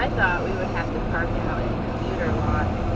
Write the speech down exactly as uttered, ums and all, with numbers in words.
I thought we would have to park out in the commuter lot.